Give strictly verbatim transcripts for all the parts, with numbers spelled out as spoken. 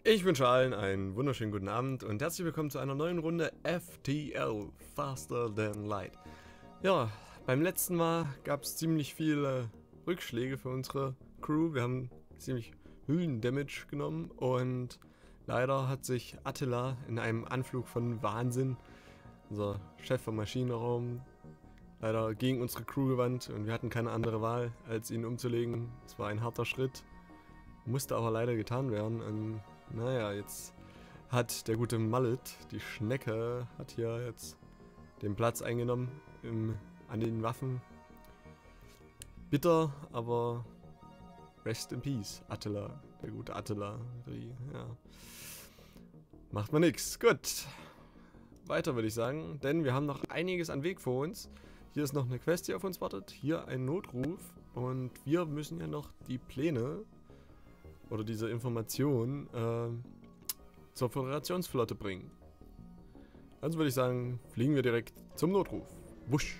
Ich wünsche allen einen wunderschönen guten Abend und herzlich willkommen zu einer neuen Runde F T L, Faster Than Light. Ja, beim letzten Mal gab es ziemlich viele Rückschläge für unsere Crew. Wir haben ziemlich Hüllen-Damage genommen und leider hat sich Attila in einem Anflug von Wahnsinn, unser Chef vom Maschinenraum, leider gegen unsere Crew gewandt und wir hatten keine andere Wahl, als ihn umzulegen. Es war ein harter Schritt, musste aber leider getan werden. Und naja, jetzt hat der gute Mallet, die Schnecke, hat hier jetzt den Platz eingenommen im, an den Waffen. Bitter, aber rest in peace, Attila, der gute Attila. Ja. Macht man nix. Gut. Weiter würde ich sagen, denn wir haben noch einiges an Weg vor uns. Hier ist noch eine Quest, die auf uns wartet. Hier ein Notruf. Und wir müssen ja noch die Pläne oder diese Information äh, zur Föderationsflotte bringen. Also würde ich sagen, fliegen wir direkt zum Notruf. Wusch.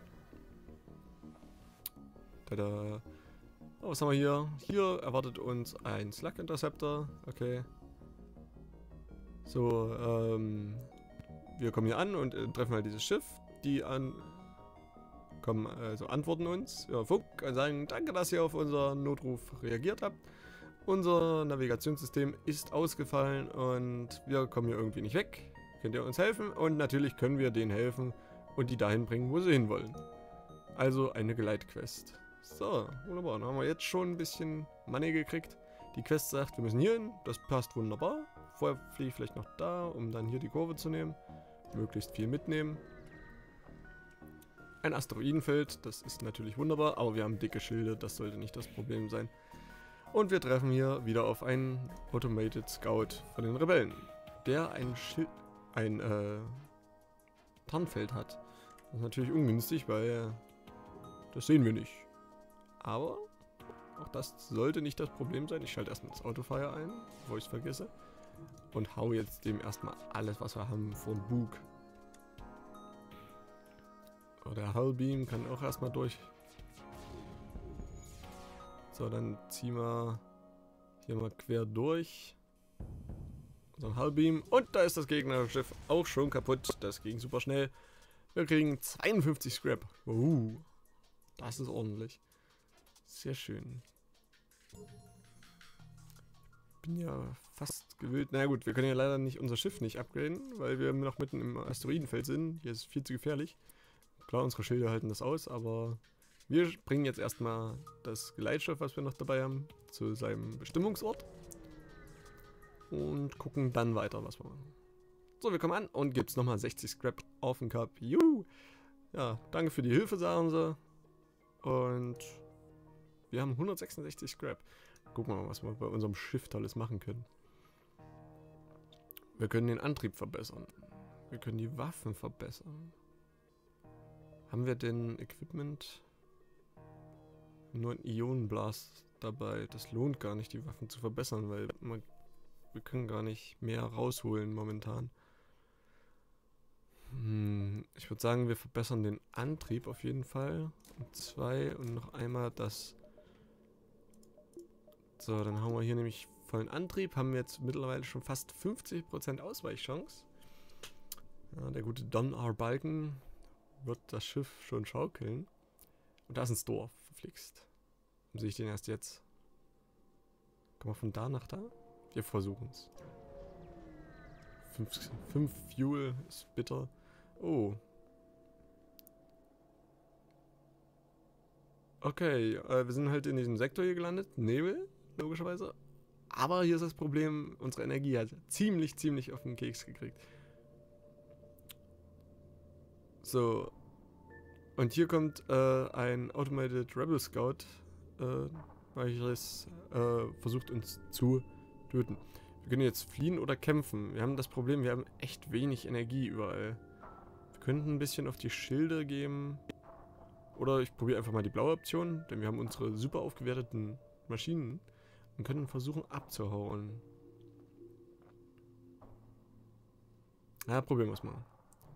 Tada. Oh, was haben wir hier? Hier erwartet uns ein Slug Interceptor. Okay. So, ähm, wir kommen hier an und äh, treffen halt dieses Schiff. Die an kommen, also antworten uns über Funk und sagen, danke, dass ihr auf unseren Notruf reagiert habt. Unser Navigationssystem ist ausgefallen und wir kommen hier irgendwie nicht weg. Könnt ihr uns helfen? Und natürlich können wir denen helfen und die dahin bringen, wo sie hinwollen. Also eine Geleitquest. So, wunderbar. Dann haben wir jetzt schon ein bisschen Money gekriegt. Die Quest sagt, wir müssen hier hin. Das passt wunderbar. Vorher fliege ich vielleicht noch da, um dann hier die Kurve zu nehmen. Möglichst viel mitnehmen. Ein Asteroidenfeld, das ist natürlich wunderbar, aber wir haben dicke Schilde, das sollte nicht das Problem sein. Und wir treffen hier wieder auf einen Automated Scout von den Rebellen, der ein Schild, ein äh, Tarnfeld hat. Das ist natürlich ungünstig, weil das sehen wir nicht. Aber auch das sollte nicht das Problem sein. Ich schalte erstmal das Autofire ein, bevor ich es vergesse. Und hau jetzt dem erstmal alles, was wir haben, vor den Bug. Oh, der Hullbeam kann auch erstmal durch. So, dann ziehen wir hier mal quer durch. Unseren Hullbeam. Und da ist das Gegnerschiff auch schon kaputt. Das ging super schnell. Wir kriegen zweiundfünfzig Scrap. Uh, das ist ordentlich. Sehr schön. Bin ja fast gewillt. Na gut, wir können ja leider nicht unser Schiff nicht upgraden, weil wir noch mitten im Asteroidenfeld sind. Hier ist es viel zu gefährlich. Klar, unsere Schilder halten das aus, aber wir bringen jetzt erstmal das Geleitschiff, was wir noch dabei haben, zu seinem Bestimmungsort. Und gucken dann weiter, was wir machen. So, wir kommen an und gibt es nochmal sechzig Scrap auf den Cup. Juhu! Ja, danke für die Hilfe, sagen sie. Und wir haben hundertsechsundsechzig Scrap. Gucken wir mal, was wir bei unserem Schiff alles machen können. Wir können den Antrieb verbessern. Wir können die Waffen verbessern. Haben wir denn Equipment? Nur ein Ionenblast dabei. Das lohnt gar nicht, die Waffen zu verbessern, weil man, wir können gar nicht mehr rausholen momentan. Hm, ich würde sagen, wir verbessern den Antrieb auf jeden Fall. Und zwei und noch einmal das. So, dann haben wir hier nämlich vollen Antrieb. Haben wir jetzt mittlerweile schon fast fünfzig Prozent Ausweichchance. Ja, der gute Don R. Balken wird das Schiff schon schaukeln. Und da ist ein Store, verflixt. Warum sehe ich den erst jetzt? Kommen wir von da nach da? Wir versuchen es. Fünf Fuel ist bitter. Oh. Okay, äh, wir sind halt in diesem Sektor hier gelandet. Nebel, logischerweise. Aber hier ist das Problem, unsere Energie hat ziemlich, ziemlich auf den Keks gekriegt. So. Und hier kommt äh, ein Automated Rebel Scout, äh, welches äh, versucht uns zu töten. Wir können jetzt fliehen oder kämpfen. Wir haben das Problem, wir haben echt wenig Energie überall. Wir könnten ein bisschen auf die Schilde geben. Oder ich probiere einfach mal die blaue Option, denn wir haben unsere super aufgewerteten Maschinen und können versuchen abzuhauen. Ja, probieren wir es mal.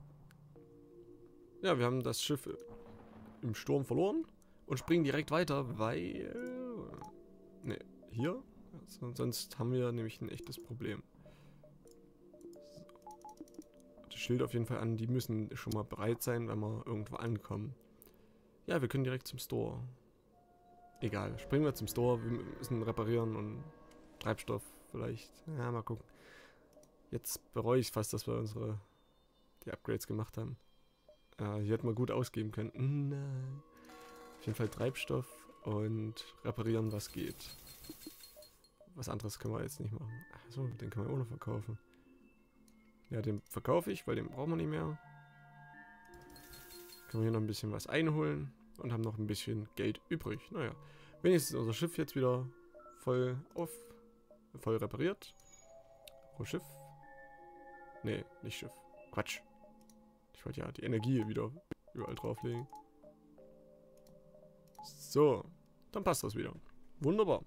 Ja, wir haben das Schiff im Sturm verloren und springen direkt weiter, weil... Ne, hier Also, sonst haben wir nämlich ein echtes Problem. So. Das Schild auf jeden Fall an, die müssen schon mal bereit sein, wenn wir irgendwo ankommen. Ja, wir können direkt zum Store. Egal, springen wir zum Store, wir müssen reparieren und Treibstoff vielleicht. Ja, mal gucken. Jetzt bereue ich fast, dass wir unsere die Upgrades gemacht haben. Äh, hier hätten wir gut ausgeben können. Nein. Auf jeden Fall Treibstoff und reparieren, was geht. Was anderes können wir jetzt nicht machen. Achso, den können wir auch noch verkaufen. Ja, den verkaufe ich, weil den brauchen wir nicht mehr. Können wir hier noch ein bisschen was einholen und haben noch ein bisschen Geld übrig. Naja, wenigstens unser Schiff jetzt wieder voll auf, voll repariert. Pro Schiff. Nee, nicht Schiff. Quatsch. Ich wollte ja die Energie wieder überall drauflegen. So, dann passt das wieder. Wunderbar.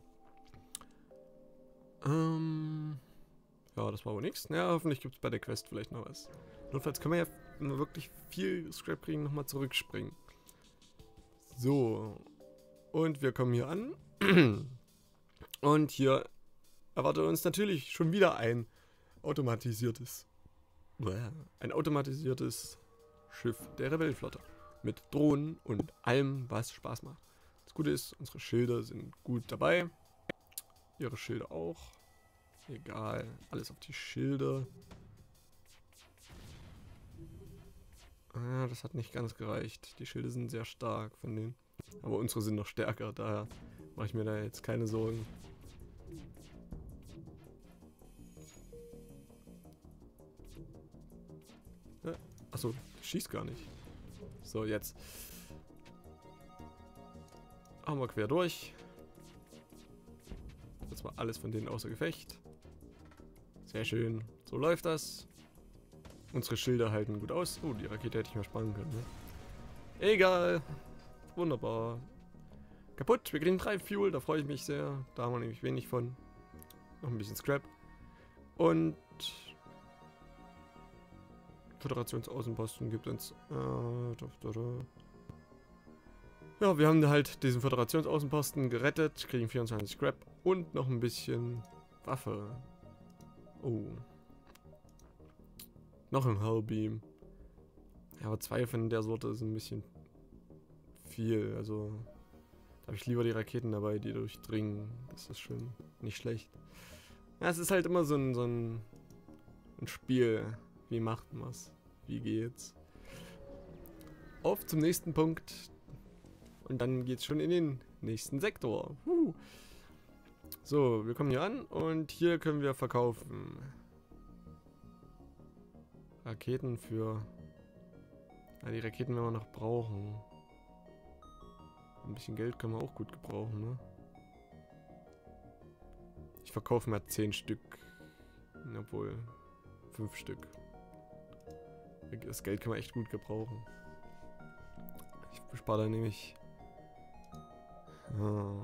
Ähm, ja, das war wohl nichts. Ja, hoffentlich gibt es bei der Quest vielleicht noch was. Notfalls können wir ja, wenn wir wirklich viel Scrap kriegen, nochmal zurückspringen. So. Und wir kommen hier an. Und hier erwartet uns natürlich schon wieder ein automatisiertes, ein automatisiertes Schiff der Rebellenflotte. Mit Drohnen und allem, was Spaß macht. Das Gute ist, unsere Schilder sind gut dabei. Ihre Schilder auch. Egal, alles auf die Schilder. Ah, das hat nicht ganz gereicht. Die Schilde sind sehr stark von denen. Aber unsere sind noch stärker, daher mache ich mir da jetzt keine Sorgen. Ja, achso, schießt gar nicht. So, jetzt. Haben wir quer durch. Das war alles von denen außer Gefecht. Sehr schön. So läuft das. Unsere Schilder halten gut aus. Oh, die Rakete hätte ich mal sparen können, ne? Egal. Wunderbar. Kaputt. Wir kriegen drei Fuel. Da freue ich mich sehr. Da haben wir nämlich wenig von. Noch ein bisschen Scrap. Und Föderationsaußenposten gibt uns. Äh, da, da, da. Ja, wir haben halt diesen Föderationsaußenposten gerettet. Kriegen vierundzwanzig Scrap. Und noch ein bisschen Waffe. Oh. Noch ein Hellbeam. Ja, aber zwei von der Sorte sind ein bisschen viel. Also, da habe ich lieber die Raketen dabei, die durchdringen. Das ist schon nicht schlecht. Ja, es ist halt immer so ein, so ein, ein Spiel. Wie macht man es? Wie geht's? Auf zum nächsten Punkt. Und dann geht's schon in den nächsten Sektor. Huh. So, wir kommen hier an und hier können wir verkaufen. Raketen für... Ja, die Raketen werden wir noch brauchen. Ein bisschen Geld können wir auch gut gebrauchen, ne? Ich verkaufe mal zehn Stück. Obwohl, fünf Stück. Das Geld kann man echt gut gebrauchen. Ich bespare da nämlich... Oh.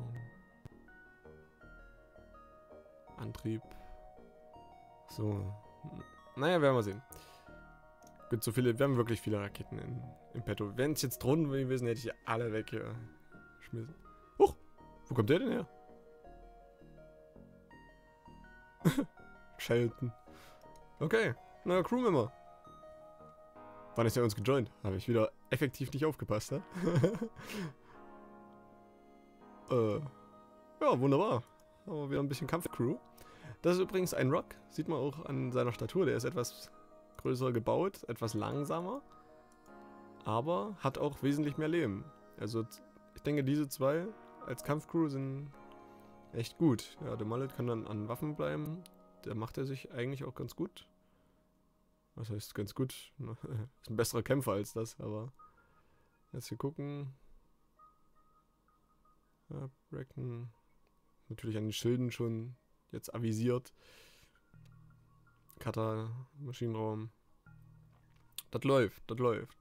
Antrieb. So. Naja, werden wir sehen. Gut, so viele, wir haben wirklich viele Raketen in, in petto. Wenn es jetzt Drohnen gewesen, hätte ich alle weg hier geschmissen. Huch, wo kommt der denn her? Shelton. Okay, neuer Crewmember. Wann ist er uns gejoint? Habe ich wieder effektiv nicht aufgepasst, ne? äh, ja, wunderbar. Haben wir wieder ein bisschen Kampfcrew. Das ist übrigens ein Rock. Sieht man auch an seiner Statur. Der ist etwas größer gebaut, etwas langsamer. Aber hat auch wesentlich mehr Leben. Also ich denke, diese zwei als Kampfcrew sind echt gut. Ja, der Mallet kann dann an Waffen bleiben. Der macht er sich eigentlich auch ganz gut. Was heißt ganz gut? Ist ein besserer Kämpfer als das, aber jetzt hier gucken. Ja, Bracken. Natürlich an den Schilden schon jetzt avisiert. Cutter, Maschinenraum. Das läuft, das läuft.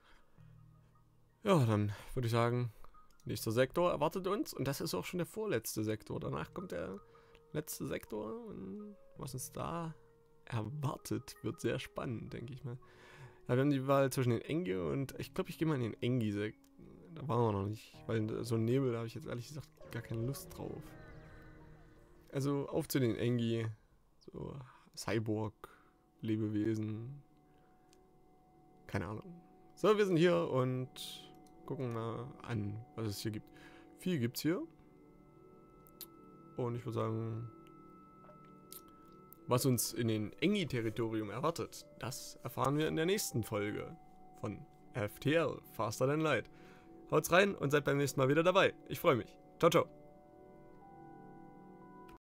Ja, dann würde ich sagen, nächster Sektor erwartet uns. Und das ist auch schon der vorletzte Sektor. Danach kommt der letzte Sektor. Und was uns da erwartet, wird sehr spannend, denke ich mal. Ja, wir haben die Wahl zwischen den Engi und ich glaube, ich gehe mal in den Engi-Sektor. Da waren wir noch nicht, weil so ein Nebel, da habe ich jetzt ehrlich gesagt gar keine Lust drauf. Also auf zu den Engi. So Cyborg-Lebewesen. Keine Ahnung. So, wir sind hier und gucken mal an, was es hier gibt. Viel gibt's hier. Und ich würde sagen, was uns in den Engi-Territorium erwartet, das erfahren wir in der nächsten Folge von F T L, Faster Than Light. Haut's rein und seid beim nächsten Mal wieder dabei. Ich freue mich. Ciao, ciao.